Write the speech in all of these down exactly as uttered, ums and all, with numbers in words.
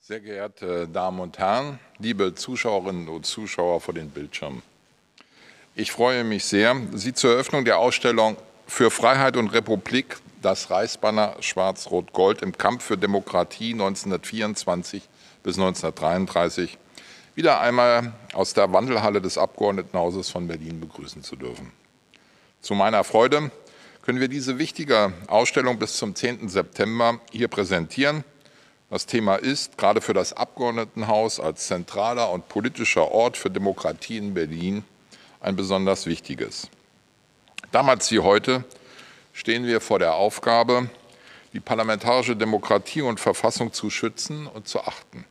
Sehr geehrte Damen und Herren, liebe Zuschauerinnen und Zuschauer vor den Bildschirmen. Ich freue mich sehr, Sie zur Eröffnung der Ausstellung Für Freiheit und Republik, das Reichsbanner Schwarz-Rot-Gold im Kampf für Demokratie neunzehnhundertvierundzwanzig bis neunzehnhundertdreiunddreißig wieder einmal aus der Wandelhalle des Abgeordnetenhauses von Berlin begrüßen zu dürfen. Zu meiner Freude können wir diese wichtige Ausstellung bis zum zehnten September hier präsentieren. Das Thema ist gerade für das Abgeordnetenhaus als zentraler und politischer Ort für Demokratie in Berlin ein besonders wichtiges. Damals wie heute stehen wir vor der Aufgabe, die parlamentarische Demokratie und Verfassung zu schützen und zu achten.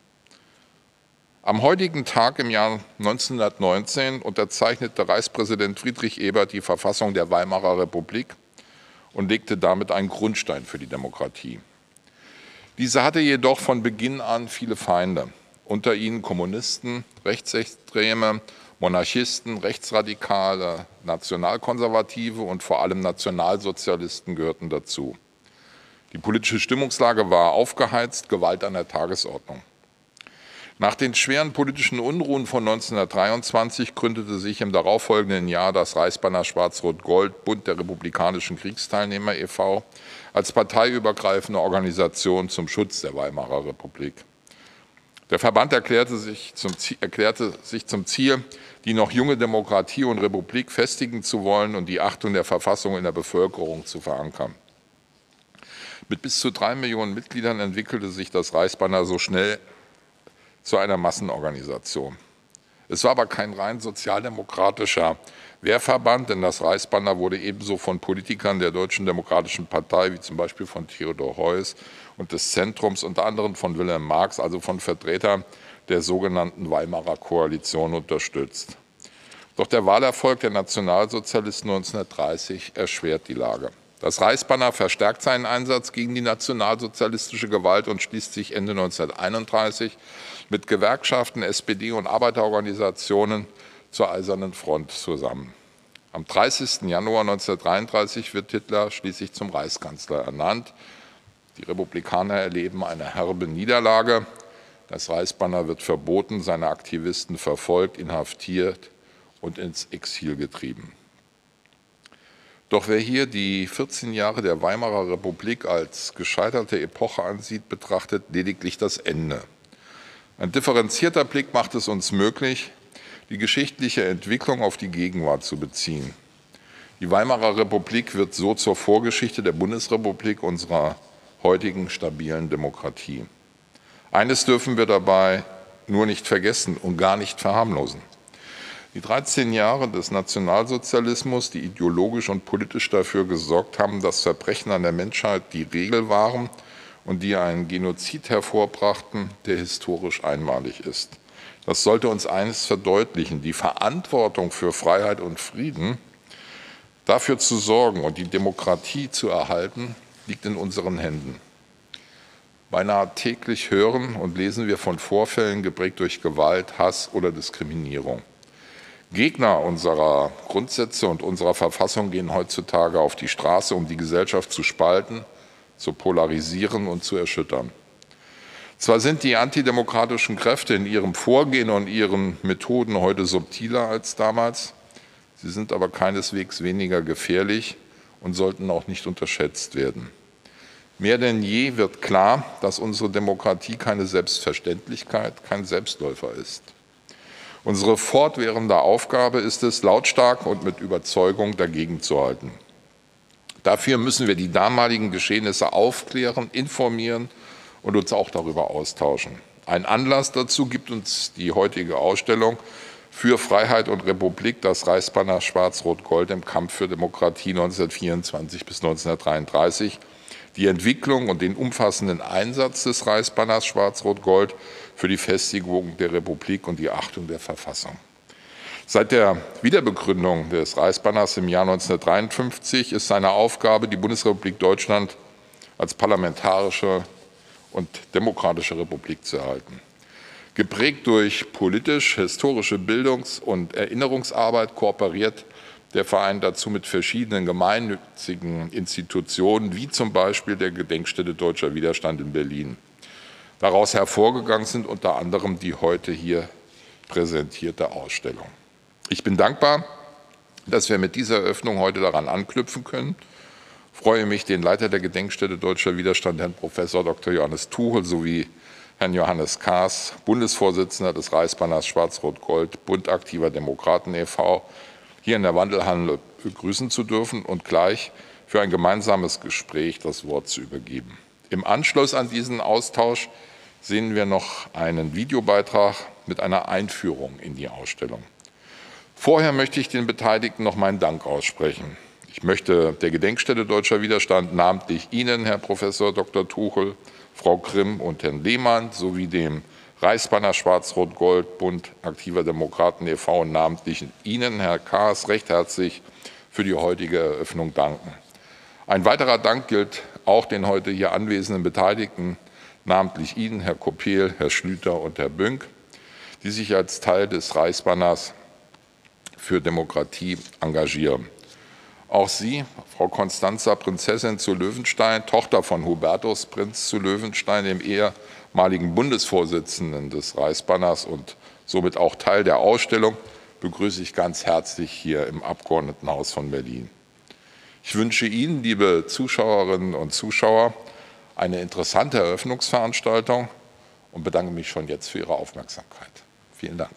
Am heutigen Tag im Jahr neunzehnhundertneunzehn unterzeichnete Reichspräsident Friedrich Ebert die Verfassung der Weimarer Republik und legte damit einen Grundstein für die Demokratie. Diese hatte jedoch von Beginn an viele Feinde, unter ihnen Kommunisten, Rechtsextreme, Monarchisten, Rechtsradikale, Nationalkonservative und vor allem Nationalsozialisten gehörten dazu. Die politische Stimmungslage war aufgeheizt, Gewalt an der Tagesordnung. Nach den schweren politischen Unruhen von neunzehnhundertdreiundzwanzig gründete sich im darauffolgenden Jahr das Reichsbanner Schwarz-Rot-Gold, Bund der republikanischen Kriegsteilnehmer e V, als parteiübergreifende Organisation zum Schutz der Weimarer Republik. Der Verband erklärte sich, zum Ziel, erklärte sich zum Ziel, die noch junge Demokratie und Republik festigen zu wollen und die Achtung der Verfassung in der Bevölkerung zu verankern. Mit bis zu drei Millionen Mitgliedern entwickelte sich das Reichsbanner so schnell zu einer Massenorganisation. Es war aber kein rein sozialdemokratischer Wehrverband, denn das Reichsbanner wurde ebenso von Politikern der Deutschen Demokratischen Partei, wie zum Beispiel von Theodor Heuss und des Zentrums, unter anderem von Wilhelm Marx, also von Vertretern der sogenannten Weimarer Koalition, unterstützt. Doch der Wahlerfolg der Nationalsozialisten neunzehnhundertdreißig erschwert die Lage. Das Reichsbanner verstärkt seinen Einsatz gegen die nationalsozialistische Gewalt und schließt sich Ende neunzehnhunderteinunddreißig mit Gewerkschaften, S P D und Arbeiterorganisationen zur Eisernen Front zusammen. Am dreißigsten Januar neunzehnhundertdreiunddreißig wird Hitler schließlich zum Reichskanzler ernannt. Die Republikaner erleben eine herbe Niederlage. Das Reichsbanner wird verboten, seine Aktivisten verfolgt, inhaftiert und ins Exil getrieben. Doch wer hier die vierzehn Jahre der Weimarer Republik als gescheiterte Epoche ansieht, betrachtet lediglich das Ende. Ein differenzierter Blick macht es uns möglich, die geschichtliche Entwicklung auf die Gegenwart zu beziehen. Die Weimarer Republik wird so zur Vorgeschichte der Bundesrepublik, unserer heutigen stabilen Demokratie. Eines dürfen wir dabei nur nicht vergessen und gar nicht verharmlosen. Die dreizehn Jahre des Nationalsozialismus, die ideologisch und politisch dafür gesorgt haben, dass Verbrechen an der Menschheit die Regel waren und die einen Genozid hervorbrachten, der historisch einmalig ist. Das sollte uns eines verdeutlichen: Die Verantwortung für Freiheit und Frieden, dafür zu sorgen und die Demokratie zu erhalten, liegt in unseren Händen. Beinahe täglich hören und lesen wir von Vorfällen geprägt durch Gewalt, Hass oder Diskriminierung. Gegner unserer Grundsätze und unserer Verfassung gehen heutzutage auf die Straße, um die Gesellschaft zu spalten, zu polarisieren und zu erschüttern. Zwar sind die antidemokratischen Kräfte in ihrem Vorgehen und ihren Methoden heute subtiler als damals, sie sind aber keineswegs weniger gefährlich und sollten auch nicht unterschätzt werden. Mehr denn je wird klar, dass unsere Demokratie keine Selbstverständlichkeit, kein Selbstläufer ist. Unsere fortwährende Aufgabe ist es, lautstark und mit Überzeugung dagegen zu halten. Dafür müssen wir die damaligen Geschehnisse aufklären, informieren und uns auch darüber austauschen. Ein Anlass dazu gibt uns die heutige Ausstellung Für Freiheit und Republik, das Reichsbanner Schwarz-Rot-Gold im Kampf für Demokratie neunzehnhundertvierundzwanzig bis neunzehnhundertdreiunddreißig. Die Entwicklung und den umfassenden Einsatz des Reichsbanners Schwarz-Rot-Gold für die Festigung der Republik und die Achtung der Verfassung. Seit der Wiederbegründung des Reichsbanners im Jahr neunzehnhundertdreiundfünfzig ist seine Aufgabe, die Bundesrepublik Deutschland als parlamentarische und demokratische Republik zu erhalten. Geprägt durch politisch-historische Bildungs- und Erinnerungsarbeit kooperiert der Verein dazu mit verschiedenen gemeinnützigen Institutionen, wie zum Beispiel der Gedenkstätte Deutscher Widerstand in Berlin. Daraus hervorgegangen sind unter anderem die heute hier präsentierte Ausstellung. Ich bin dankbar, dass wir mit dieser Eröffnung heute daran anknüpfen können. Ich freue mich, den Leiter der Gedenkstätte Deutscher Widerstand, Herrn Professor Doktor Johannes Tuchel, sowie Herrn Johannes Kahrs, Bundesvorsitzender des Reichsbanners Schwarz-Rot-Gold, Bund Aktiver Demokraten e V, hier in der Wandelhalle begrüßen zu dürfen und gleich für ein gemeinsames Gespräch das Wort zu übergeben. Im Anschluss an diesen Austausch sehen wir noch einen Videobeitrag mit einer Einführung in die Ausstellung. Vorher möchte ich den Beteiligten noch meinen Dank aussprechen. Ich möchte der Gedenkstätte Deutscher Widerstand, namentlich Ihnen, Herr Professor Doktor Tuchel, Frau Grimm und Herrn Lehmann, sowie dem Reichsbanner Schwarz-Rot-Gold, Bund Aktiver Demokraten e V und namentlich Ihnen, Herr Kahrs, recht herzlich für die heutige Eröffnung danken. Ein weiterer Dank gilt auch den heute hier anwesenden Beteiligten, namentlich Ihnen, Herr Kopel, Herr Schlüter und Herr Bünck, die sich als Teil des Reichsbanners für Demokratie engagieren. Auch Sie, Frau Constanza, Prinzessin zu Löwenstein, Tochter von Hubertus, Prinz zu Löwenstein, dem ehemaligen Bundesvorsitzenden des Reichsbanners und somit auch Teil der Ausstellung, begrüße ich ganz herzlich hier im Abgeordnetenhaus von Berlin. Ich wünsche Ihnen, liebe Zuschauerinnen und Zuschauer, eine interessante Eröffnungsveranstaltung und bedanke mich schon jetzt für Ihre Aufmerksamkeit. Vielen Dank.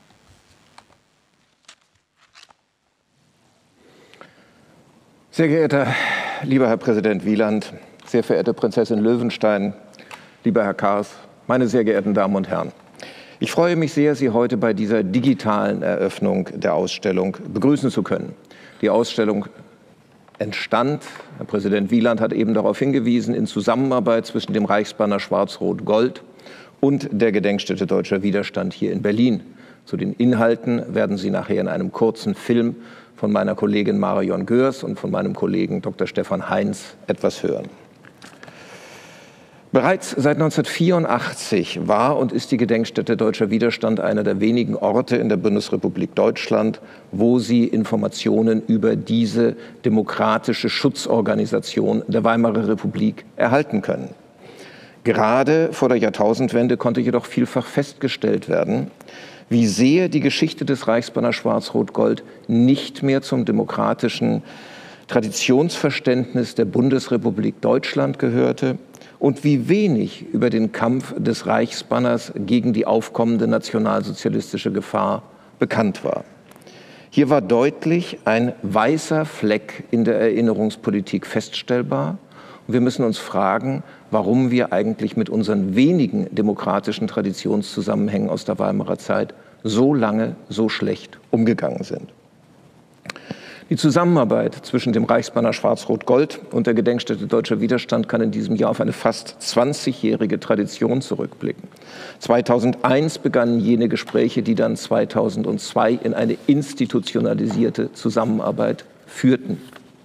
Sehr geehrter lieber Herr Präsident Wieland, sehr verehrte Prinzessin Löwenstein, lieber Herr Kahrs, meine sehr geehrten Damen und Herren. Ich freue mich sehr, Sie heute bei dieser digitalen Eröffnung der Ausstellung begrüßen zu können. Die Ausstellung entstand, Herr Präsident Wieland hat eben darauf hingewiesen, in Zusammenarbeit zwischen dem Reichsbanner Schwarz-Rot-Gold und der Gedenkstätte Deutscher Widerstand hier in Berlin. Zu den Inhalten werden Sie nachher in einem kurzen Film von meiner Kollegin Marion Görs und von meinem Kollegen Doktor Stefan Heinz etwas hören. Bereits seit neunzehnhundertvierundachtzig war und ist die Gedenkstätte Deutscher Widerstand einer der wenigen Orte in der Bundesrepublik Deutschland, wo Sie Informationen über diese demokratische Schutzorganisation der Weimarer Republik erhalten können. Gerade vor der Jahrtausendwende konnte jedoch vielfach festgestellt werden, wie sehr die Geschichte des Reichsbanner Schwarz-Rot-Gold nicht mehr zum demokratischen Traditionsverständnis der Bundesrepublik Deutschland gehörte und wie wenig über den Kampf des Reichsbanners gegen die aufkommende nationalsozialistische Gefahr bekannt war. Hier war deutlich ein weißer Fleck in der Erinnerungspolitik feststellbar. Und wir müssen uns fragen, warum wir eigentlich mit unseren wenigen demokratischen Traditionszusammenhängen aus der Weimarer Zeit so lange so schlecht umgegangen sind. Die Zusammenarbeit zwischen dem Reichsbanner Schwarz-Rot-Gold und der Gedenkstätte Deutscher Widerstand kann in diesem Jahr auf eine fast zwanzigjährige Tradition zurückblicken. zweitausendeins begannen jene Gespräche, die dann zweitausendzwei in eine institutionalisierte Zusammenarbeit führten.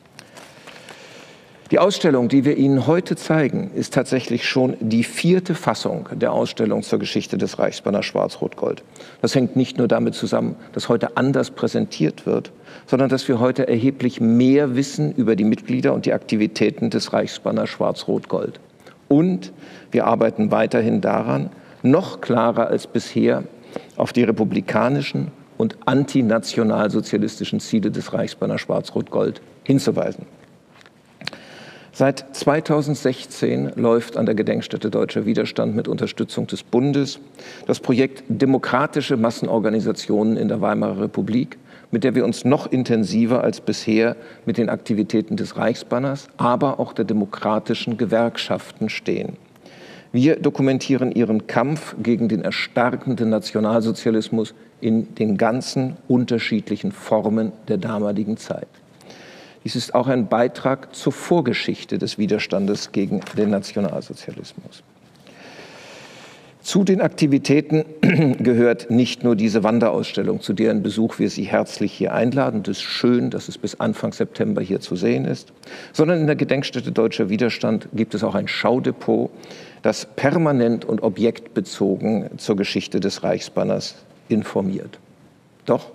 Die Ausstellung, die wir Ihnen heute zeigen, ist tatsächlich schon die vierte Fassung der Ausstellung zur Geschichte des Reichsbanner Schwarz-Rot-Gold. Das hängt nicht nur damit zusammen, dass heute anders präsentiert wird, sondern dass wir heute erheblich mehr wissen über die Mitglieder und die Aktivitäten des Reichsbanner Schwarz-Rot-Gold. Und wir arbeiten weiterhin daran, noch klarer als bisher auf die republikanischen und antinationalsozialistischen Ziele des Reichsbanner Schwarz-Rot-Gold hinzuweisen. Seit zweitausendsechzehn läuft an der Gedenkstätte Deutscher Widerstand mit Unterstützung des Bundes das Projekt Demokratische Massenorganisationen in der Weimarer Republik, mit der wir uns noch intensiver als bisher mit den Aktivitäten des Reichsbanners, aber auch der demokratischen Gewerkschaften stehen. Wir dokumentieren ihren Kampf gegen den erstarkenden Nationalsozialismus in den ganzen unterschiedlichen Formen der damaligen Zeit. Dies ist auch ein Beitrag zur Vorgeschichte des Widerstandes gegen den Nationalsozialismus. Zu den Aktivitäten gehört nicht nur diese Wanderausstellung, zu deren Besuch wir Sie herzlich hier einladen. Es ist schön, dass es bis Anfang September hier zu sehen ist, sondern in der Gedenkstätte Deutscher Widerstand gibt es auch ein Schaudepot, das permanent und objektbezogen zur Geschichte des Reichsbanners informiert. Doch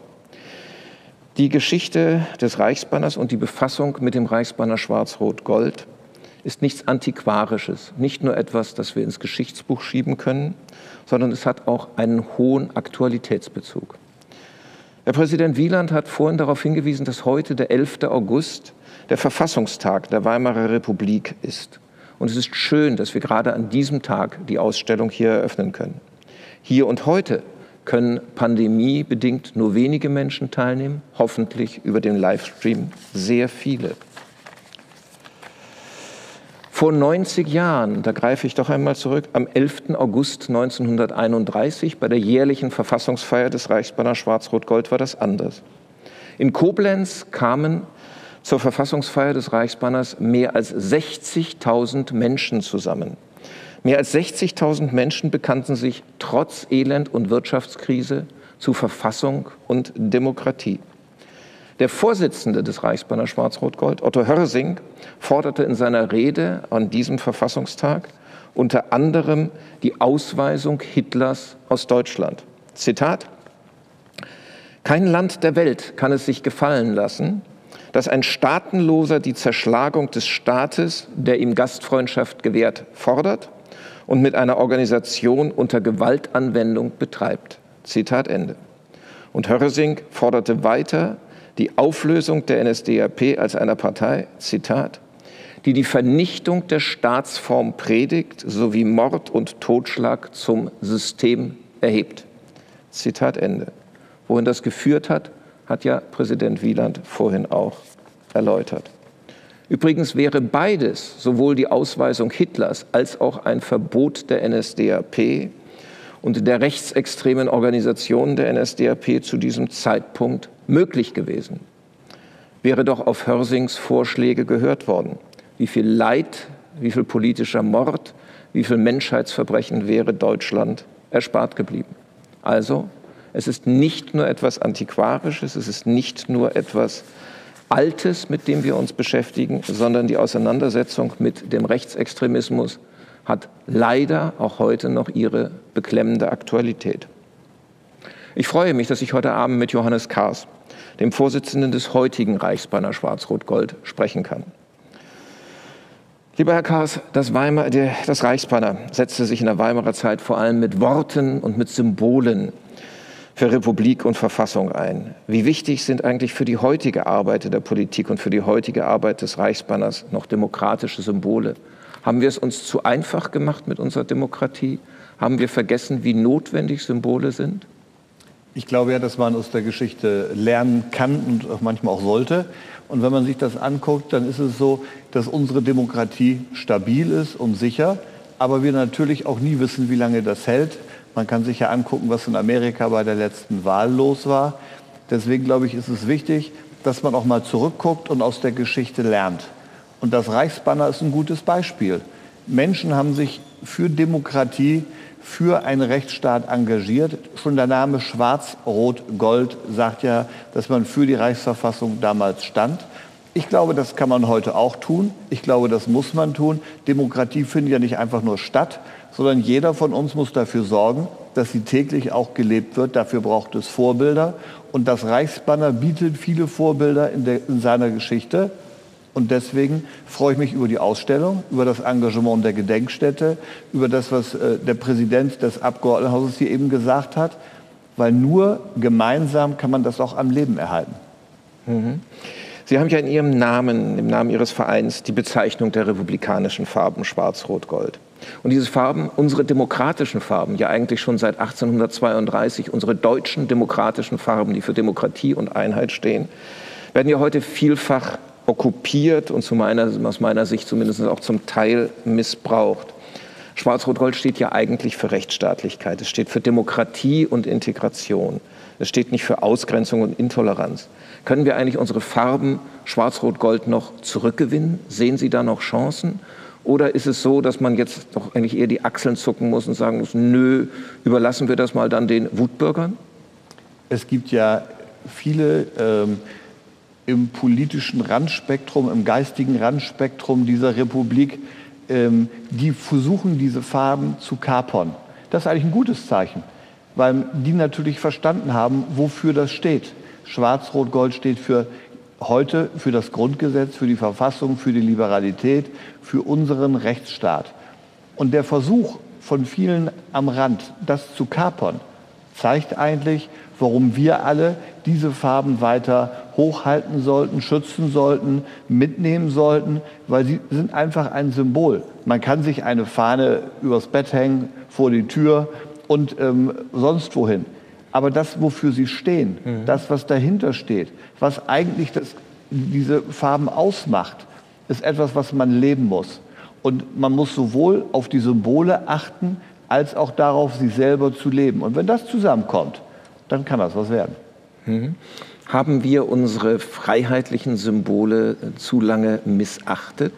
die Geschichte des Reichsbanners und die Befassung mit dem Reichsbanner Schwarz-Rot-Gold ist nichts Antiquarisches, nicht nur etwas, das wir ins Geschichtsbuch schieben können, sondern es hat auch einen hohen Aktualitätsbezug. Herr Präsident Wieland hat vorhin darauf hingewiesen, dass heute der elfte August der Verfassungstag der Weimarer Republik ist. Und es ist schön, dass wir gerade an diesem Tag die Ausstellung hier eröffnen können. Hier und heute können pandemiebedingt nur wenige Menschen teilnehmen, hoffentlich über den Livestream sehr viele. Vor neunzig Jahren, da greife ich doch einmal zurück, am elften August neunzehnhunderteinunddreißig bei der jährlichen Verfassungsfeier des Reichsbanner Schwarz-Rot-Gold war das anders. In Koblenz kamen zur Verfassungsfeier des Reichsbanners mehr als sechzigtausend Menschen zusammen. Mehr als sechzigtausend Menschen bekannten sich trotz Elend und Wirtschaftskrise zu Verfassung und Demokratie. Der Vorsitzende des Reichsbanner Schwarz-Rot-Gold, Otto Hörsing, forderte in seiner Rede an diesem Verfassungstag unter anderem die Ausweisung Hitlers aus Deutschland. Zitat: Kein Land der Welt kann es sich gefallen lassen, dass ein Staatenloser die Zerschlagung des Staates, der ihm Gastfreundschaft gewährt, fordert und mit einer Organisation unter Gewaltanwendung betreibt. Zitat Ende. Und Hörsing forderte weiter die Auflösung der N S D A P als einer Partei, Zitat, die die Vernichtung der Staatsform predigt, sowie Mord und Totschlag zum System erhebt. Zitat Ende. Wohin das geführt hat, hat ja Präsident Wieland vorhin auch erläutert. Übrigens wäre beides, sowohl die Ausweisung Hitlers als auch ein Verbot der N S D A P und der rechtsextremen Organisationen der N S D A P zu diesem Zeitpunkt möglich gewesen. Wäre doch auf Hörsings Vorschläge gehört worden. Wie viel Leid, wie viel politischer Mord, wie viel Menschheitsverbrechen wäre Deutschland erspart geblieben. Also, es ist nicht nur etwas Antiquarisches, es ist nicht nur etwas Altes, mit dem wir uns beschäftigen, sondern die Auseinandersetzung mit dem Rechtsextremismus hat leider auch heute noch ihre beklemmende Aktualität. Ich freue mich, dass ich heute Abend mit Johannes Kahrs, dem Vorsitzenden des heutigen Reichsbanner Schwarz-Rot-Gold, sprechen kann. Lieber Herr Kahrs, das, Weimar, das Reichsbanner setzte sich in der Weimarer Zeit vor allem mit Worten und mit Symbolen für Republik und Verfassung ein. Wie wichtig sind eigentlich für die heutige Arbeit der Politik und für die heutige Arbeit des Reichsbanners noch demokratische Symbole? Haben wir es uns zu einfach gemacht mit unserer Demokratie? Haben wir vergessen, wie notwendig Symbole sind? Ich glaube ja, dass man aus der Geschichte lernen kann und auch manchmal auch sollte. Und wenn man sich das anguckt, dann ist es so, dass unsere Demokratie stabil ist und sicher, aber wir natürlich auch nie wissen, wie lange das hält. Man kann sich ja angucken, was in Amerika bei der letzten Wahl los war. Deswegen glaube ich, ist es wichtig, dass man auch mal zurückguckt und aus der Geschichte lernt. Und das Reichsbanner ist ein gutes Beispiel. Menschen haben sich für Demokratie, für einen Rechtsstaat engagiert. Schon der Name Schwarz-Rot-Gold sagt ja, dass man für die Reichsverfassung damals stand. Ich glaube, das kann man heute auch tun. Ich glaube, das muss man tun. Demokratie findet ja nicht einfach nur statt, sondern jeder von uns muss dafür sorgen, dass sie täglich auch gelebt wird. Dafür braucht es Vorbilder. Und das Reichsbanner bietet viele Vorbilder in, der, in seiner Geschichte. Und deswegen freue ich mich über die Ausstellung, über das Engagement der Gedenkstätte, über das, was äh, der Präsident des Abgeordnetenhauses hier eben gesagt hat, weil nur gemeinsam kann man das auch am Leben erhalten. Mhm. Sie haben ja in Ihrem Namen, im Namen Ihres Vereins, die Bezeichnung der republikanischen Farben Schwarz-Rot-Gold. Und diese Farben, unsere demokratischen Farben, ja eigentlich schon seit achtzehnhundertzweiunddreißig, unsere deutschen demokratischen Farben, die für Demokratie und Einheit stehen, werden ja heute vielfach okkupiert und zu meiner, aus meiner Sicht zumindest auch zum Teil missbraucht. Schwarz-Rot-Gold steht ja eigentlich für Rechtsstaatlichkeit. Es steht für Demokratie und Integration. Es steht nicht für Ausgrenzung und Intoleranz. Können wir eigentlich unsere Farben Schwarz-Rot-Gold noch zurückgewinnen? Sehen Sie da noch Chancen? Oder ist es so, dass man jetzt doch eigentlich eher die Achseln zucken muss und sagen muss, nö, überlassen wir das mal dann den Wutbürgern? Es gibt ja viele ähm, im politischen Randspektrum, im geistigen Randspektrum dieser Republik, ähm, die versuchen, diese Farben zu kapern. Das ist eigentlich ein gutes Zeichen, weil die natürlich verstanden haben, wofür das steht. Schwarz-Rot-Gold steht für heute für das Grundgesetz, für die Verfassung, für die Liberalität, für unseren Rechtsstaat. Und der Versuch von vielen am Rand, das zu kapern, zeigt eigentlich, warum wir alle diese Farben weiter hochhalten sollten, schützen sollten, mitnehmen sollten, weil sie sind einfach ein Symbol. Man kann sich eine Fahne übers Bett hängen, vor die Tür und ähm, sonst wohin. Aber das, wofür sie stehen, mhm. das, was dahinter steht, was eigentlich das, diese Farben ausmacht, ist etwas, was man leben muss. Und man muss sowohl auf die Symbole achten, als auch darauf, sie selber zu leben. Und wenn das zusammenkommt, dann kann das was werden. Mhm. Haben wir unsere freiheitlichen Symbole zu lange missachtet?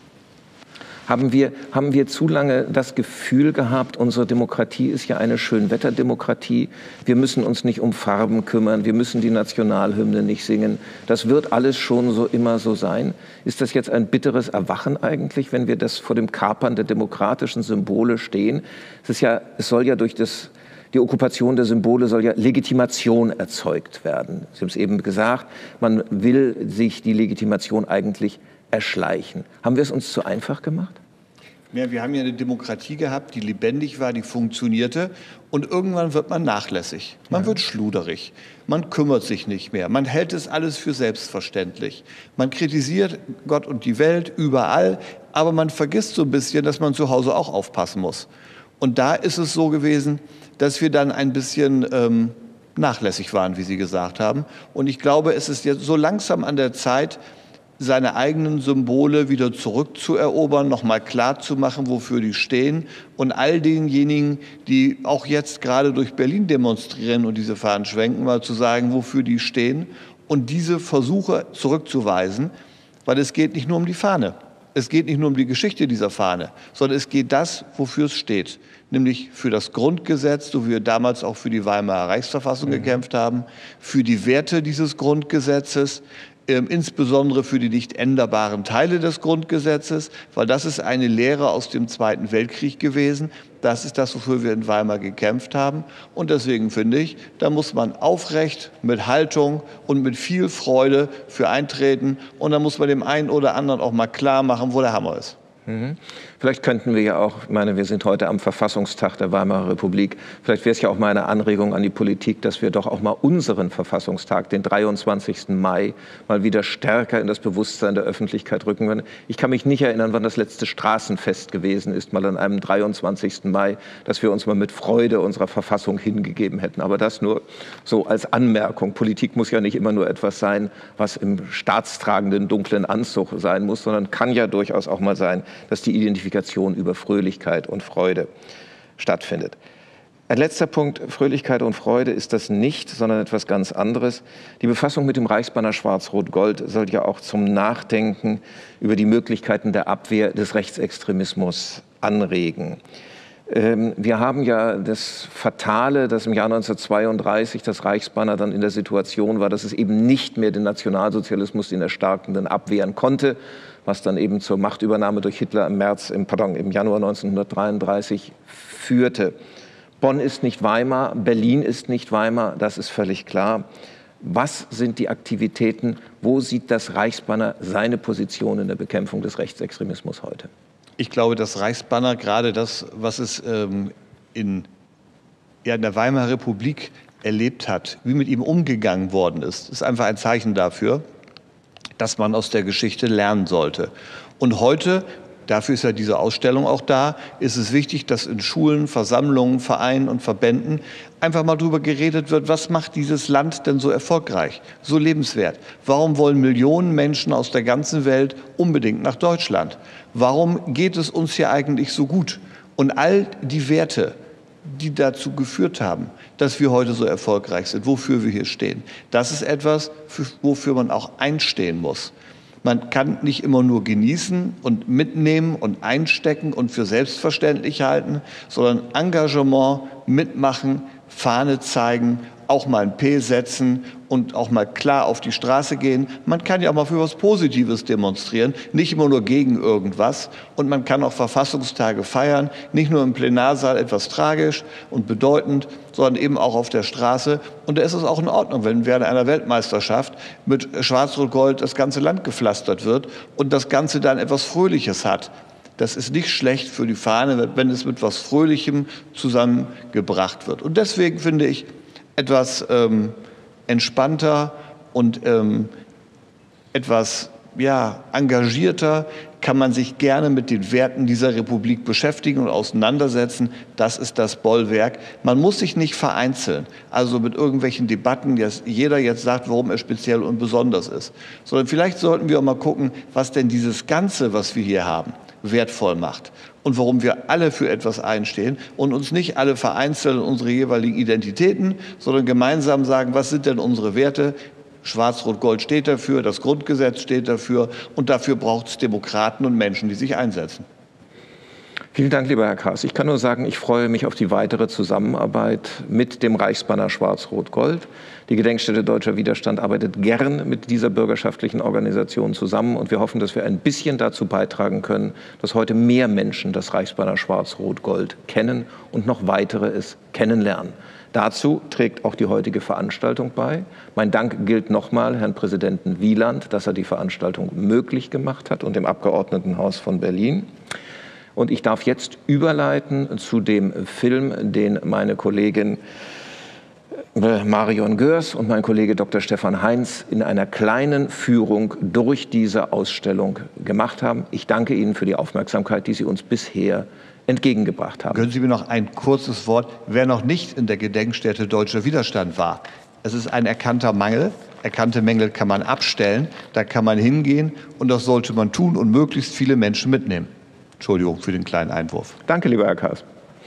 Haben wir, haben wir zu lange das Gefühl gehabt, unsere Demokratie ist ja eine Schönwetterdemokratie, wir müssen uns nicht um Farben kümmern, wir müssen die Nationalhymne nicht singen, das wird alles schon so immer so sein? Ist das jetzt ein bitteres Erwachen eigentlich, wenn wir das vor dem Kapern der demokratischen Symbole stehen? Es ist ja, es soll ja durch das Die Okkupation der Symbole soll ja Legitimation erzeugt werden. Sie haben es eben gesagt, man will sich die Legitimation eigentlich erschleichen. Haben wir es uns zu einfach gemacht? Ja, wir haben ja eine Demokratie gehabt, die lebendig war, die funktionierte. Und irgendwann wird man nachlässig. Man ja. wird schluderig. Man kümmert sich nicht mehr. Man hält es alles für selbstverständlich. Man kritisiert Gott und die Welt überall. Aber man vergisst so ein bisschen, dass man zu Hause auch aufpassen muss. Und da ist es so gewesen, dass wir dann ein bisschen ähm, nachlässig waren, wie Sie gesagt haben. Und ich glaube, es ist jetzt so langsam an der Zeit, seine eigenen Symbole wieder zurückzuerobern, nochmal klarzumachen, wofür die stehen. Und all denjenigen, die auch jetzt gerade durch Berlin demonstrieren und diese Fahnen schwenken, mal zu sagen, wofür die stehen und diese Versuche zurückzuweisen, weil es geht nicht nur um die Fahne. Es geht nicht nur um die Geschichte dieser Fahne, sondern es geht das, wofür es steht, nämlich für das Grundgesetz, so wie wir damals auch für die Weimarer Reichsverfassung mhm. gekämpft haben, für die Werte dieses Grundgesetzes, äh, insbesondere für die nicht änderbaren Teile des Grundgesetzes, weil das ist eine Lehre aus dem Zweiten Weltkrieg gewesen. Das ist das, wofür wir in Weimar gekämpft haben. Und deswegen finde ich, da muss man aufrecht, mit Haltung und mit viel Freude für eintreten. Und da muss man dem einen oder anderen auch mal klar machen, wo der Hammer ist. Mhm. Vielleicht könnten wir ja auch, ich meine, wir sind heute am Verfassungstag der Weimarer Republik, vielleicht wäre es ja auch mal eine Anregung an die Politik, dass wir doch auch mal unseren Verfassungstag, den dreiundzwanzigsten Mai, mal wieder stärker in das Bewusstsein der Öffentlichkeit rücken würden. Ich kann mich nicht erinnern, wann das letzte Straßenfest gewesen ist, mal an einem dreiundzwanzigsten Mai, dass wir uns mal mit Freude unserer Verfassung hingegeben hätten. Aber das nur so als Anmerkung. Politik muss ja nicht immer nur etwas sein, was im staatstragenden dunklen Anzug sein muss, sondern kann ja durchaus auch mal sein, dass die Identifikation über Fröhlichkeit und Freude stattfindet. Ein letzter Punkt, Fröhlichkeit und Freude ist das nicht, sondern etwas ganz anderes. Die Befassung mit dem Reichsbanner Schwarz-Rot-Gold soll ja auch zum Nachdenken über die Möglichkeiten der Abwehr des Rechtsextremismus anregen. Wir haben ja das Fatale, dass im Jahr neunzehnhundertzweiunddreißig das Reichsbanner dann in der Situation war, dass es eben nicht mehr den Nationalsozialismus, den Erstarkenden, abwehren konnte, was dann eben zur Machtübernahme durch Hitler im März, im, pardon, im Januar neunzehnhundertdreiunddreißig führte. Bonn ist nicht Weimar, Berlin ist nicht Weimar, das ist völlig klar. Was sind die Aktivitäten, wo sieht das Reichsbanner seine Position in der Bekämpfung des Rechtsextremismus heute? Ich glaube, das Reichsbanner, gerade das, was es ähm, in, ja, in der Weimarer Republik erlebt hat, wie mit ihm umgegangen worden ist, ist einfach ein Zeichen dafür, dass man aus der Geschichte lernen sollte. Und heute, dafür ist ja diese Ausstellung auch da, ist es wichtig, dass in Schulen, Versammlungen, Vereinen und Verbänden einfach mal darüber geredet wird, was macht dieses Land denn so erfolgreich, so lebenswert? Warum wollen Millionen Menschen aus der ganzen Welt unbedingt nach Deutschland? Warum geht es uns hier eigentlich so gut? Und all die Werte, die dazu geführt haben, dass wir heute so erfolgreich sind, wofür wir hier stehen, das ist etwas, wofür man auch einstehen muss. Man kann nicht immer nur genießen und mitnehmen und einstecken und für selbstverständlich halten, sondern Engagement, mitmachen, Fahne zeigen auch mal ein P setzen und auch mal klar auf die Straße gehen. Man kann ja auch mal für was Positives demonstrieren, nicht immer nur gegen irgendwas. Und man kann auch Verfassungstage feiern, nicht nur im Plenarsaal etwas tragisch und bedeutend, sondern eben auch auf der Straße. Und da ist es auch in Ordnung, wenn während einer Weltmeisterschaft mit Schwarz-Rot-Gold das ganze Land gepflastert wird und das Ganze dann etwas Fröhliches hat. Das ist nicht schlecht für die Fahne, wenn es mit etwas Fröhlichem zusammengebracht wird. Und deswegen finde ich, etwas ähm, entspannter und ähm, etwas ja, engagierter kann man sich gerne mit den Werten dieser Republik beschäftigen und auseinandersetzen. Das ist das Bollwerk. Man muss sich nicht vereinzeln, also mit irgendwelchen Debatten, dass jeder jetzt sagt, warum er speziell und besonders ist. Sondern vielleicht sollten wir auch mal gucken, was denn dieses Ganze, was wir hier haben, wertvoll macht und warum wir alle für etwas einstehen und uns nicht alle vereinzeln in unsere jeweiligen Identitäten, sondern gemeinsam sagen, was sind denn unsere Werte? Schwarz-Rot-Gold steht dafür, das Grundgesetz steht dafür und dafür braucht es Demokraten und Menschen, die sich einsetzen. Vielen Dank, lieber Herr Kaas. Ich kann nur sagen, ich freue mich auf die weitere Zusammenarbeit mit dem Reichsbanner Schwarz-Rot-Gold. Die Gedenkstätte Deutscher Widerstand arbeitet gern mit dieser bürgerschaftlichen Organisation zusammen und wir hoffen, dass wir ein bisschen dazu beitragen können, dass heute mehr Menschen das Reichsbanner Schwarz-Rot-Gold kennen und noch weitere es kennenlernen. Dazu trägt auch die heutige Veranstaltung bei. Mein Dank gilt nochmal Herrn Präsidenten Wieland, dass er die Veranstaltung möglich gemacht hat und dem Abgeordnetenhaus von Berlin. Und ich darf jetzt überleiten zu dem Film, den meine Kollegin Marion Görs und mein Kollege Doktor Stefan Heinz in einer kleinen Führung durch diese Ausstellung gemacht haben. Ich danke Ihnen für die Aufmerksamkeit, die Sie uns bisher entgegengebracht haben. Können Sie mir noch ein kurzes Wort, wer noch nicht in der Gedenkstätte Deutscher Widerstand war? Es ist ein erkannter Mangel. Erkannte Mängel kann man abstellen, da kann man hingehen und das sollte man tun und möglichst viele Menschen mitnehmen. Entschuldigung für den kleinen Einwurf. Danke, lieber Herr Kaas.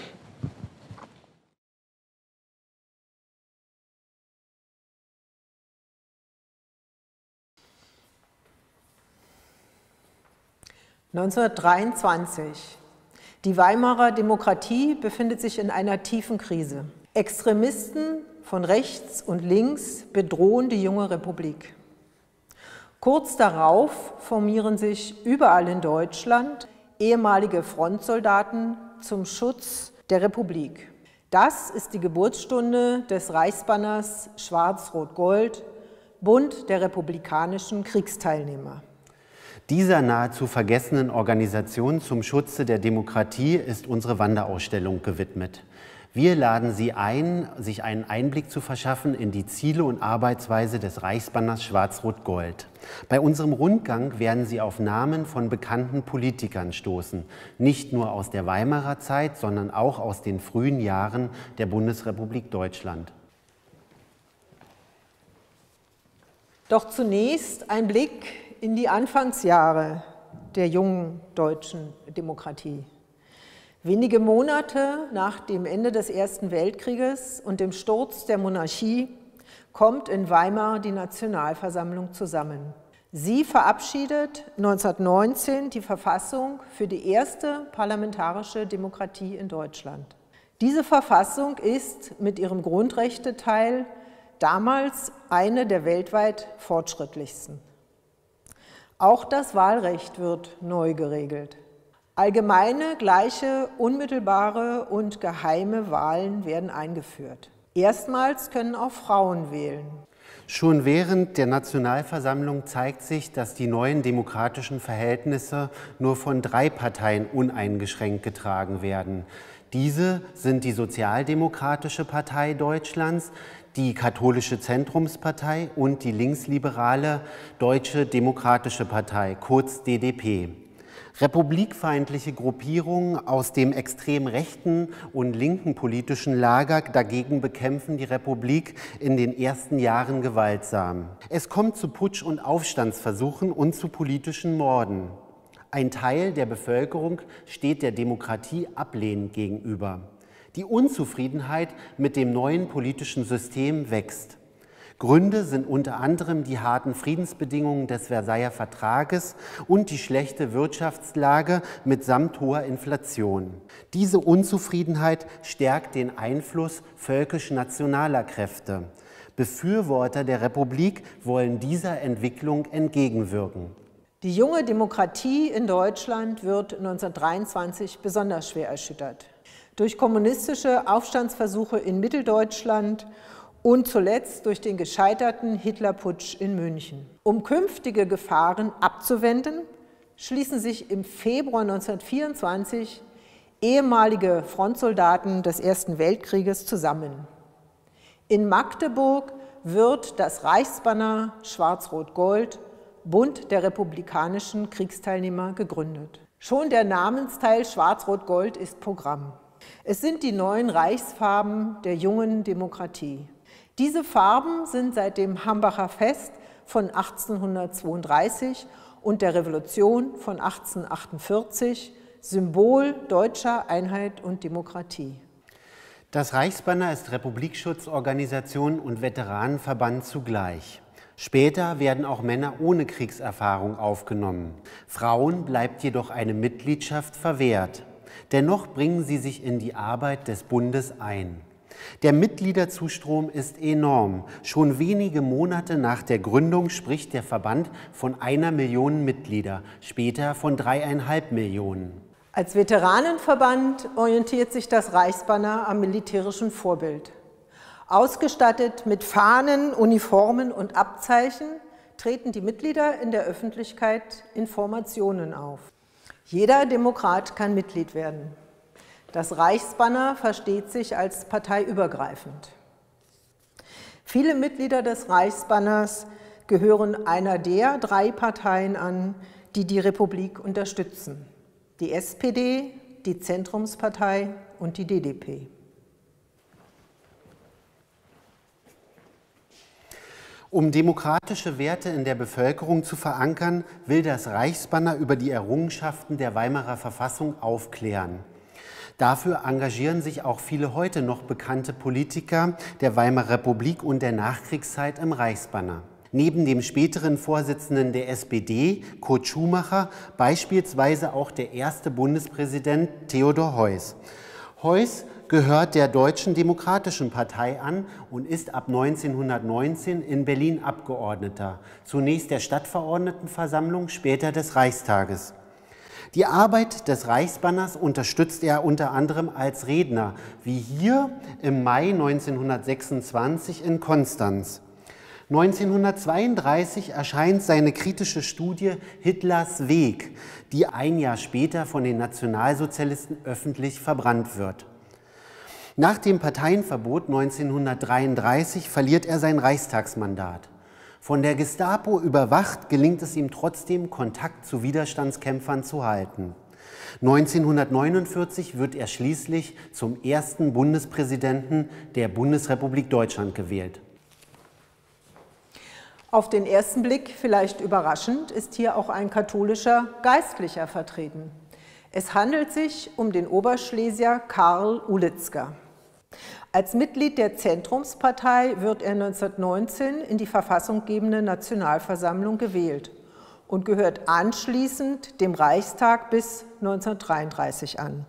neunzehnhundertdreiundzwanzig. Die Weimarer Demokratie befindet sich in einer tiefen Krise. Extremisten von rechts und links bedrohen die junge Republik. Kurz darauf formieren sich überall in Deutschland ehemalige Frontsoldaten zum Schutz der Republik. Das ist die Geburtsstunde des Reichsbanners Schwarz-Rot-Gold, Bund der republikanischen Kriegsteilnehmer. Dieser nahezu vergessenen Organisation zum Schutze der Demokratie ist unsere Wanderausstellung gewidmet. Wir laden Sie ein, sich einen Einblick zu verschaffen in die Ziele und Arbeitsweise des Reichsbanners Schwarz-Rot-Gold. Bei unserem Rundgang werden Sie auf Namen von bekannten Politikern stoßen, nicht nur aus der Weimarer Zeit, sondern auch aus den frühen Jahren der Bundesrepublik Deutschland. Doch zunächst ein Blick in die Anfangsjahre der jungen deutschen Demokratie. Wenige Monate nach dem Ende des Ersten Weltkrieges und dem Sturz der Monarchie kommt in Weimar die Nationalversammlung zusammen. Sie verabschiedet neunzehnhundertneunzehn die Verfassung für die erste parlamentarische Demokratie in Deutschland. Diese Verfassung ist mit ihrem Grundrechteteil damals eine der weltweit fortschrittlichsten. Auch das Wahlrecht wird neu geregelt. Allgemeine, gleiche, unmittelbare und geheime Wahlen werden eingeführt. Erstmals können auch Frauen wählen. Schon während der Nationalversammlung zeigt sich, dass die neuen demokratischen Verhältnisse nur von drei Parteien uneingeschränkt getragen werden. Diese sind die Sozialdemokratische Partei Deutschlands, die Katholische Zentrumspartei und die linksliberale Deutsche Demokratische Partei, kurz D D P. Republikfeindliche Gruppierungen aus dem extrem rechten und linken politischen Lager dagegen bekämpfen die Republik in den ersten Jahren gewaltsam. Es kommt zu Putsch- und Aufstandsversuchen und zu politischen Morden. Ein Teil der Bevölkerung steht der Demokratie ablehnend gegenüber. Die Unzufriedenheit mit dem neuen politischen System wächst. Gründe sind unter anderem die harten Friedensbedingungen des Versailler Vertrages und die schlechte Wirtschaftslage mitsamt hoher Inflation. Diese Unzufriedenheit stärkt den Einfluss völkisch-nationaler Kräfte. Befürworter der Republik wollen dieser Entwicklung entgegenwirken. Die junge Demokratie in Deutschland wird neunzehnhundertdreiundzwanzig besonders schwer erschüttert. Durch kommunistische Aufstandsversuche in Mitteldeutschland und zuletzt durch den gescheiterten Hitlerputsch in München. Um künftige Gefahren abzuwenden, schließen sich im Februar neunzehnhundertvierundzwanzig ehemalige Frontsoldaten des Ersten Weltkrieges zusammen. In Magdeburg wird das Reichsbanner Schwarz-Rot-Gold, Bund der republikanischen Kriegsteilnehmer, gegründet. Schon der Namensteil Schwarz-Rot-Gold ist Programm. Es sind die neuen Reichsfarben der jungen Demokratie. Diese Farben sind seit dem Hambacher Fest von achtzehnhundertzweiunddreißig und der Revolution von achtzehnhundertachtundvierzig Symbol deutscher Einheit und Demokratie. Das Reichsbanner ist Republikschutzorganisation und Veteranenverband zugleich. Später werden auch Männer ohne Kriegserfahrung aufgenommen. Frauen bleibt jedoch eine Mitgliedschaft verwehrt. Dennoch bringen sie sich in die Arbeit des Bundes ein. Der Mitgliederzustrom ist enorm. Schon wenige Monate nach der Gründung spricht der Verband von einer Million Mitglieder, später von dreieinhalb Millionen. Als Veteranenverband orientiert sich das Reichsbanner am militärischen Vorbild. Ausgestattet mit Fahnen, Uniformen und Abzeichen treten die Mitglieder in der Öffentlichkeit in Formationen auf. Jeder Demokrat kann Mitglied werden. Das Reichsbanner versteht sich als parteiübergreifend. Viele Mitglieder des Reichsbanners gehören einer der drei Parteien an, die die Republik unterstützen: die S P D, die Zentrumspartei und die D D P. Um demokratische Werte in der Bevölkerung zu verankern, will das Reichsbanner über die Errungenschaften der Weimarer Verfassung aufklären. Dafür engagieren sich auch viele heute noch bekannte Politiker der Weimarer Republik und der Nachkriegszeit im Reichsbanner. Neben dem späteren Vorsitzenden der S P D, Kurt Schumacher, beispielsweise auch der erste Bundespräsident Theodor Heuss. Heuss gehört der Deutschen Demokratischen Partei an und ist ab neunzehnhundertneunzehn in Berlin Abgeordneter, zunächst der Stadtverordnetenversammlung, später des Reichstages. Die Arbeit des Reichsbanners unterstützt er unter anderem als Redner, wie hier im Mai neunzehnhundertsechsundzwanzig in Konstanz. neunzehnhundertzweiunddreißig erscheint seine kritische Studie Hitlers Weg, die ein Jahr später von den Nationalsozialisten öffentlich verbrannt wird. Nach dem Parteienverbot neunzehnhundertdreiunddreißig verliert er sein Reichstagsmandat. Von der Gestapo überwacht, gelingt es ihm trotzdem, Kontakt zu Widerstandskämpfern zu halten. neunzehnhundertneunundvierzig wird er schließlich zum ersten Bundespräsidenten der Bundesrepublik Deutschland gewählt. Auf den ersten Blick vielleicht überraschend ist hier auch ein katholischer Geistlicher vertreten. Es handelt sich um den Oberschlesier Karl Ulitzka. Als Mitglied der Zentrumspartei wird er neunzehnhundertneunzehn in die verfassunggebende Nationalversammlung gewählt und gehört anschließend dem Reichstag bis neunzehnhundertdreiunddreißig an.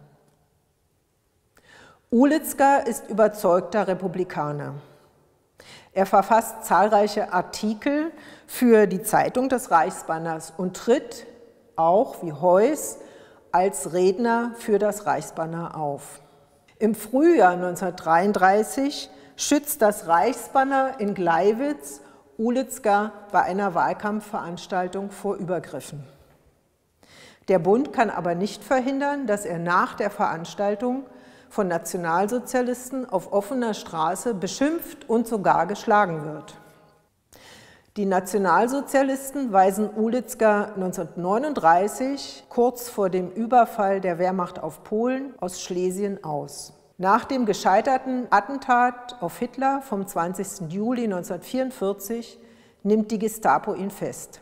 Ulitzka ist überzeugter Republikaner. Er verfasst zahlreiche Artikel für die Zeitung des Reichsbanners und tritt, auch wie Heuss, als Redner für das Reichsbanner auf. Im Frühjahr neunzehnhundertdreiunddreißig schützt das Reichsbanner in Gleiwitz Ulitzka bei einer Wahlkampfveranstaltung vor Übergriffen. Der Bund kann aber nicht verhindern, dass er nach der Veranstaltung von Nationalsozialisten auf offener Straße beschimpft und sogar geschlagen wird. Die Nationalsozialisten weisen Ulitzka neunzehnhundertneununddreißig, kurz vor dem Überfall der Wehrmacht auf Polen, aus Schlesien aus. Nach dem gescheiterten Attentat auf Hitler vom zwanzigsten Juli neunzehnhundertvierundvierzig nimmt die Gestapo ihn fest.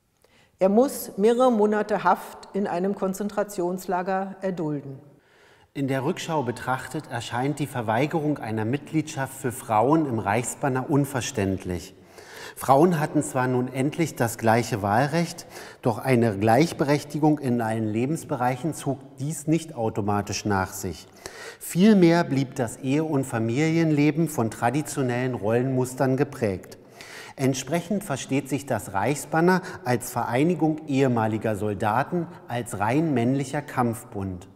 Er muss mehrere Monate Haft in einem Konzentrationslager erdulden. In der Rückschau betrachtet erscheint die Verweigerung einer Mitgliedschaft für Frauen im Reichsbanner unverständlich. Frauen hatten zwar nun endlich das gleiche Wahlrecht, doch eine Gleichberechtigung in allen Lebensbereichen zog dies nicht automatisch nach sich. Vielmehr blieb das Ehe- und Familienleben von traditionellen Rollenmustern geprägt. Entsprechend versteht sich das Reichsbanner als Vereinigung ehemaliger Soldaten als rein männlicher Kampfbund.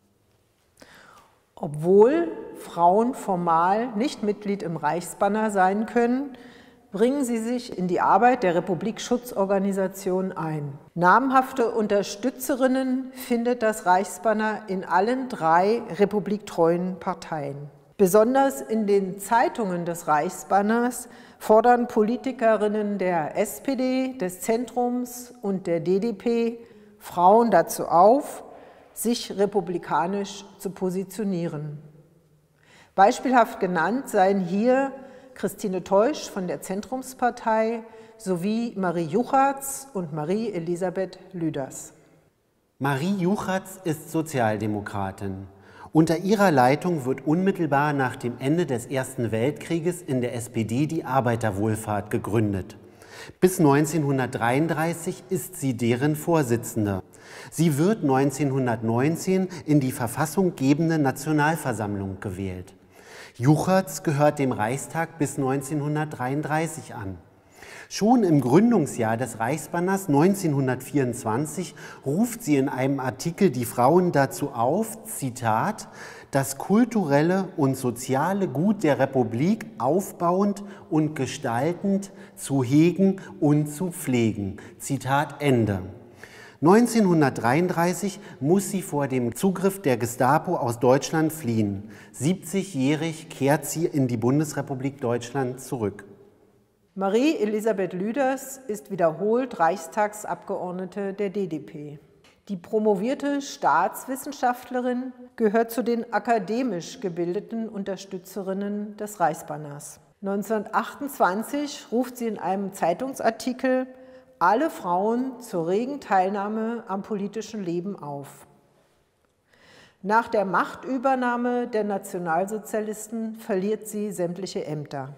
Obwohl Frauen formal nicht Mitglied im Reichsbanner sein können, bringen sie sich in die Arbeit der Republikschutzorganisation ein. Namhafte Unterstützerinnen findet das Reichsbanner in allen drei republiktreuen Parteien. Besonders in den Zeitungen des Reichsbanners fordern Politikerinnen der S P D, des Zentrums und der D D P Frauen dazu auf, sich republikanisch zu positionieren. Beispielhaft genannt seien hier Christine Teusch von der Zentrumspartei sowie Marie Juchatz und Marie Elisabeth Lüders. Marie Juchatz ist Sozialdemokratin. Unter ihrer Leitung wird unmittelbar nach dem Ende des Ersten Weltkrieges in der S P D die Arbeiterwohlfahrt gegründet. Bis neunzehnhundertdreiunddreißig ist sie deren Vorsitzende. Sie wird neunzehnhundertneunzehn in die verfassunggebende Nationalversammlung gewählt. Juchatz gehört dem Reichstag bis neunzehnhundertdreiunddreißig an. Schon im Gründungsjahr des Reichsbanners neunzehnhundertvierundzwanzig ruft sie in einem Artikel die Frauen dazu auf, Zitat, das kulturelle und soziale Gut der Republik aufbauend und gestaltend zu hegen und zu pflegen. Zitat Ende. neunzehnhundertdreiunddreißig muss sie vor dem Zugriff der Gestapo aus Deutschland fliehen. siebzigjährig kehrt sie in die Bundesrepublik Deutschland zurück. Marie Elisabeth Lüders ist wiederholt Reichstagsabgeordnete der D D P. Die promovierte Staatswissenschaftlerin gehört zu den akademisch gebildeten Unterstützerinnen des Reichsbanners. neunzehnhundertachtundzwanzig ruft sie in einem Zeitungsartikel alle Frauen zur regen Teilnahme am politischen Leben auf. Nach der Machtübernahme der Nationalsozialisten verliert sie sämtliche Ämter.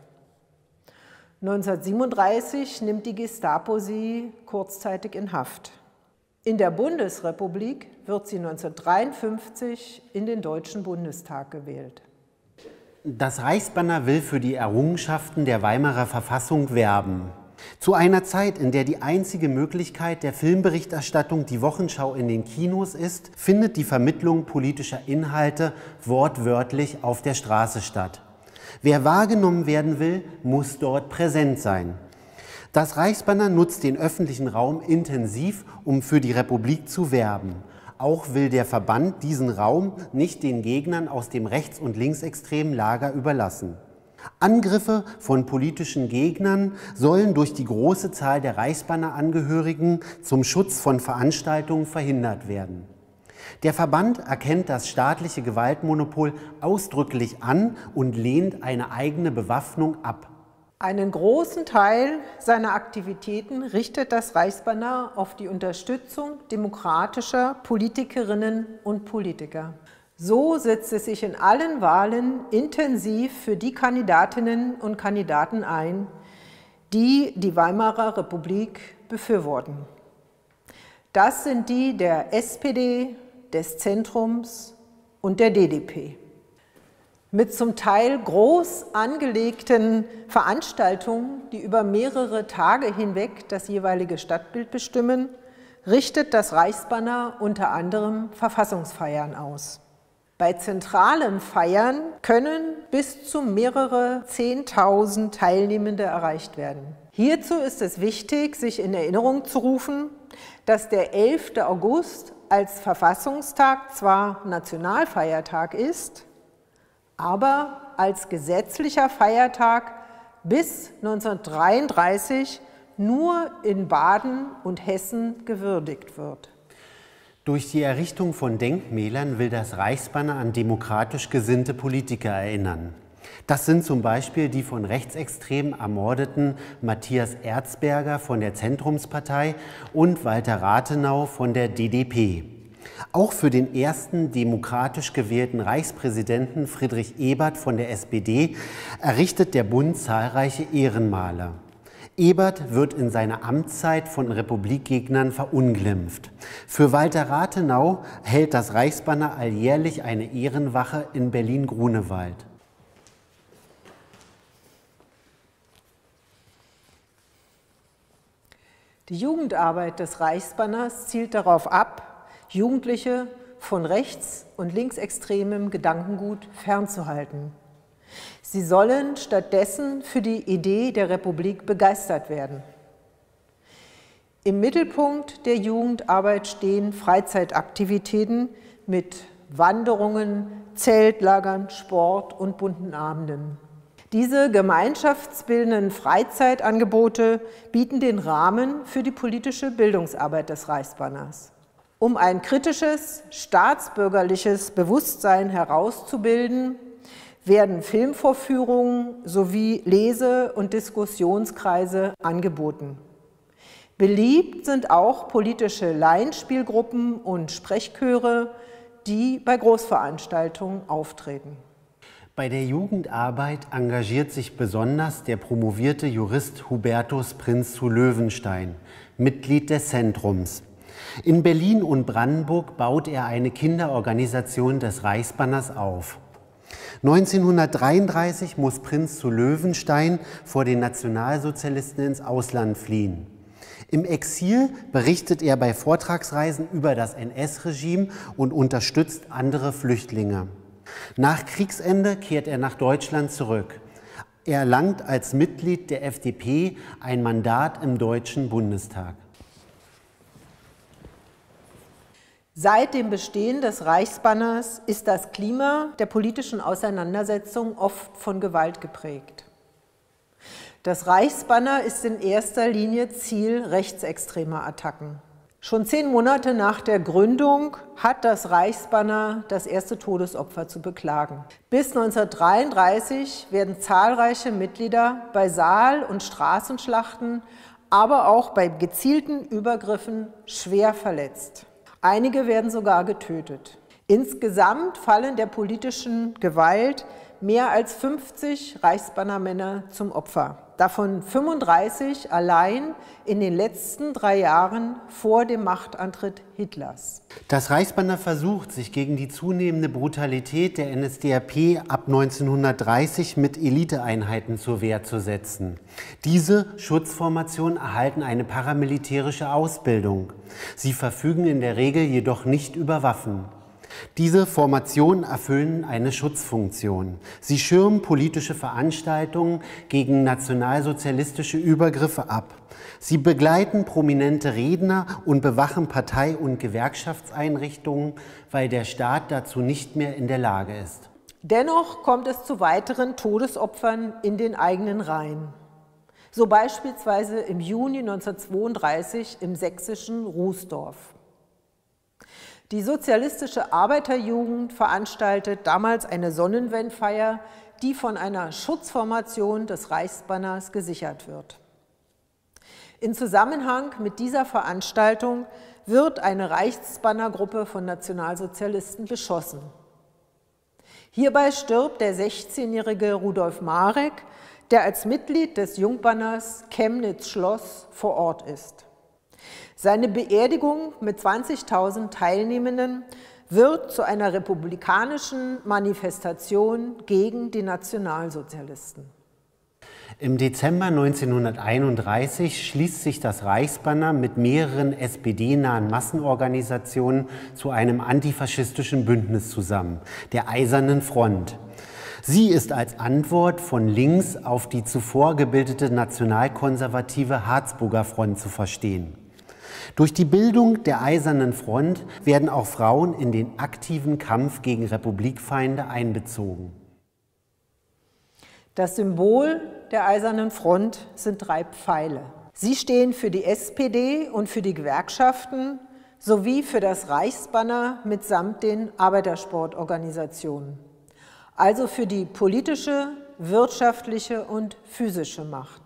neunzehnhundertsiebenunddreißig nimmt die Gestapo sie kurzzeitig in Haft. In der Bundesrepublik wird sie neunzehnhundertdreiundfünfzig in den Deutschen Bundestag gewählt. Das Reichsbanner will für die Errungenschaften der Weimarer Verfassung werben. Zu einer Zeit, in der die einzige Möglichkeit der Filmberichterstattung die Wochenschau in den Kinos ist, findet die Vermittlung politischer Inhalte wortwörtlich auf der Straße statt. Wer wahrgenommen werden will, muss dort präsent sein. Das Reichsbanner nutzt den öffentlichen Raum intensiv, um für die Republik zu werben. Auch will der Verband diesen Raum nicht den Gegnern aus dem rechts- und linksextremen Lager überlassen. Angriffe von politischen Gegnern sollen durch die große Zahl der Reichsbanner-Angehörigen zum Schutz von Veranstaltungen verhindert werden. Der Verband erkennt das staatliche Gewaltmonopol ausdrücklich an und lehnt eine eigene Bewaffnung ab. Einen großen Teil seiner Aktivitäten richtet das Reichsbanner auf die Unterstützung demokratischer Politikerinnen und Politiker. So setzt es sich in allen Wahlen intensiv für die Kandidatinnen und Kandidaten ein, die die Weimarer Republik befürworten. Das sind die der S P D, des Zentrums und der D D P. Mit zum Teil groß angelegten Veranstaltungen, die über mehrere Tage hinweg das jeweilige Stadtbild bestimmen, richtet das Reichsbanner unter anderem Verfassungsfeiern aus. Bei zentralen Feiern können bis zu mehrere Zehntausend Teilnehmende erreicht werden. Hierzu ist es wichtig, sich in Erinnerung zu rufen, dass der elfte August als Verfassungstag zwar Nationalfeiertag ist, aber als gesetzlicher Feiertag bis neunzehnhundertdreiunddreißig nur in Baden und Hessen gewürdigt wird. Durch die Errichtung von Denkmälern will das Reichsbanner an demokratisch gesinnte Politiker erinnern. Das sind zum Beispiel die von Rechtsextremen ermordeten Matthias Erzberger von der Zentrumspartei und Walter Rathenau von der D D P. Auch für den ersten demokratisch gewählten Reichspräsidenten Friedrich Ebert von der S P D errichtet der Bund zahlreiche Ehrenmale. Ebert wird in seiner Amtszeit von Republikgegnern verunglimpft. Für Walter Rathenau hält das Reichsbanner alljährlich eine Ehrenwache in Berlin-Grunewald. Die Jugendarbeit des Reichsbanners zielt darauf ab, Jugendliche von rechts- und linksextremem Gedankengut fernzuhalten. Sie sollen stattdessen für die Idee der Republik begeistert werden. Im Mittelpunkt der Jugendarbeit stehen Freizeitaktivitäten mit Wanderungen, Zeltlagern, Sport und bunten Abenden. Diese gemeinschaftsbildenden Freizeitangebote bieten den Rahmen für die politische Bildungsarbeit des Reichsbanners. Um ein kritisches, staatsbürgerliches Bewusstsein herauszubilden, werden Filmvorführungen sowie Lese- und Diskussionskreise angeboten. Beliebt sind auch politische Laienspielgruppen und Sprechchöre, die bei Großveranstaltungen auftreten. Bei der Jugendarbeit engagiert sich besonders der promovierte Jurist Hubertus Prinz zu Löwenstein, Mitglied des Zentrums. In Berlin und Brandenburg baut er eine Kinderorganisation des Reichsbanners auf. neunzehnhundertdreiunddreißig muss Prinz zu Löwenstein vor den Nationalsozialisten ins Ausland fliehen. Im Exil berichtet er bei Vortragsreisen über das N S-Regime und unterstützt andere Flüchtlinge. Nach Kriegsende kehrt er nach Deutschland zurück. Er erlangt als Mitglied der F D P ein Mandat im Deutschen Bundestag. Seit dem Bestehen des Reichsbanners ist das Klima der politischen Auseinandersetzung oft von Gewalt geprägt. Das Reichsbanner ist in erster Linie Ziel rechtsextremer Attacken. Schon zehn Monate nach der Gründung hat das Reichsbanner das erste Todesopfer zu beklagen. Bis neunzehnhundertdreiunddreißig werden zahlreiche Mitglieder bei Saal- und Straßenschlachten, aber auch bei gezielten Übergriffen schwer verletzt. Einige werden sogar getötet. Insgesamt fallen der politischen Gewalt mehr als fünfzig Reichsbannermänner zum Opfer. Davon fünfunddreißig allein in den letzten drei Jahren vor dem Machtantritt Hitlers. Das Reichsbanner versucht, sich gegen die zunehmende Brutalität der N S D A P ab neunzehnhundertdreißig mit Eliteeinheiten zur Wehr zu setzen. Diese Schutzformationen erhalten eine paramilitärische Ausbildung. Sie verfügen in der Regel jedoch nicht über Waffen. Diese Formationen erfüllen eine Schutzfunktion. Sie schirmen politische Veranstaltungen gegen nationalsozialistische Übergriffe ab. Sie begleiten prominente Redner und bewachen Partei- und Gewerkschaftseinrichtungen, weil der Staat dazu nicht mehr in der Lage ist. Dennoch kommt es zu weiteren Todesopfern in den eigenen Reihen. So beispielsweise im Juni neunzehnhundertzweiunddreißig im sächsischen Rußdorf. Die sozialistische Arbeiterjugend veranstaltet damals eine Sonnenwendfeier, die von einer Schutzformation des Reichsbanners gesichert wird. In Zusammenhang mit dieser Veranstaltung wird eine Reichsbannergruppe von Nationalsozialisten beschossen. Hierbei stirbt der sechzehnjährige Rudolf Marek, der als Mitglied des Jungbanners Chemnitz-Schloss vor Ort ist. Seine Beerdigung mit zwanzigtausend Teilnehmenden wird zu einer republikanischen Manifestation gegen die Nationalsozialisten. Im Dezember neunzehnhunderteinunddreißig schließt sich das Reichsbanner mit mehreren S P D-nahen Massenorganisationen zu einem antifaschistischen Bündnis zusammen, der Eisernen Front. Sie ist als Antwort von links auf die zuvor gebildete nationalkonservative Harzburger Front zu verstehen. Durch die Bildung der Eisernen Front werden auch Frauen in den aktiven Kampf gegen Republikfeinde einbezogen. Das Symbol der Eisernen Front sind drei Pfeile. Sie stehen für die S P D und für die Gewerkschaften sowie für das Reichsbanner mitsamt den Arbeitersportorganisationen. Also für die politische, wirtschaftliche und physische Macht.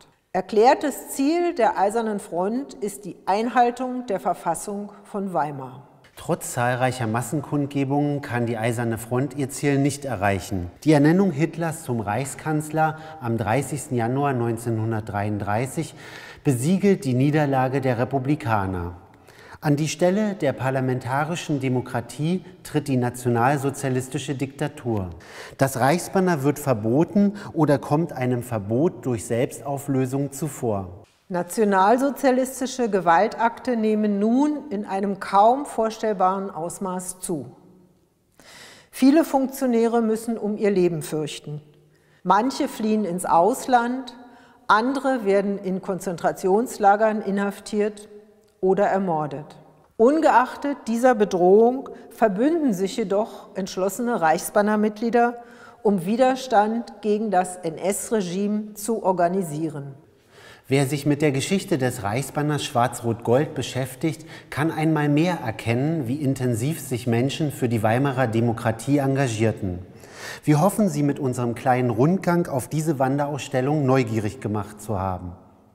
Erklärtes Ziel der Eisernen Front ist die Einhaltung der Verfassung von Weimar. Trotz zahlreicher Massenkundgebungen kann die Eiserne Front ihr Ziel nicht erreichen. Die Ernennung Hitlers zum Reichskanzler am dreißigsten Januar neunzehnhundertdreiunddreißig besiegelt die Niederlage der Republikaner. An die Stelle der parlamentarischen Demokratie tritt die nationalsozialistische Diktatur. Das Reichsbanner wird verboten oder kommt einem Verbot durch Selbstauflösung zuvor. Nationalsozialistische Gewaltakte nehmen nun in einem kaum vorstellbaren Ausmaß zu. Viele Funktionäre müssen um ihr Leben fürchten. Manche fliehen ins Ausland, andere werden in Konzentrationslagern inhaftiert oder ermordet. Ungeachtet dieser Bedrohung verbünden sich jedoch entschlossene Reichsbannermitglieder, um Widerstand gegen das N S-Regime zu organisieren. Wer sich mit der Geschichte des Reichsbanners Schwarz-Rot-Gold beschäftigt, kann einmal mehr erkennen, wie intensiv sich Menschen für die Weimarer Demokratie engagierten. Wir hoffen, Sie mit unserem kleinen Rundgang auf diese Wanderausstellung neugierig gemacht zu haben.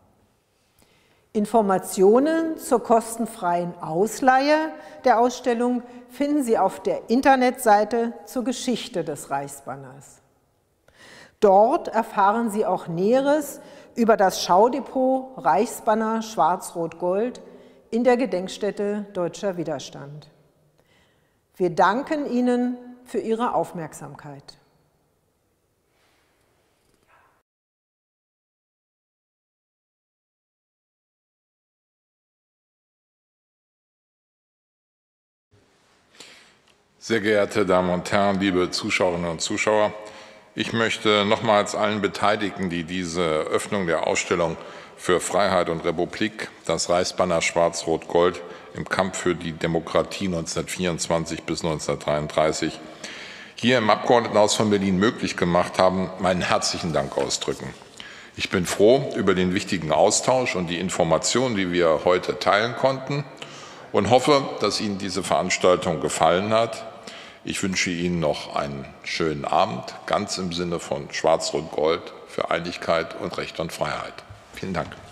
Informationen zur kostenfreien Ausleihe der Ausstellung finden Sie auf der Internetseite zur Geschichte des Reichsbanners. Dort erfahren Sie auch Näheres über das Schaudepot Reichsbanner Schwarz-Rot-Gold in der Gedenkstätte Deutscher Widerstand. Wir danken Ihnen für Ihre Aufmerksamkeit. Sehr geehrte Damen und Herren, liebe Zuschauerinnen und Zuschauer, ich möchte nochmals allen Beteiligten, die diese Öffnung der Ausstellung für Freiheit und Republik, das Reichsbanner Schwarz-Rot-Gold im Kampf für die Demokratie neunzehnhundertvierundzwanzig bis neunzehnhundertdreiunddreißig hier im Abgeordnetenhaus von Berlin möglich gemacht haben, meinen herzlichen Dank ausdrücken. Ich bin froh über den wichtigen Austausch und die Informationen, die wir heute teilen konnten, und hoffe, dass Ihnen diese Veranstaltung gefallen hat. Ich wünsche Ihnen noch einen schönen Abend, ganz im Sinne von Schwarz-Rot-Gold für Einigkeit und Recht und Freiheit. Vielen Dank.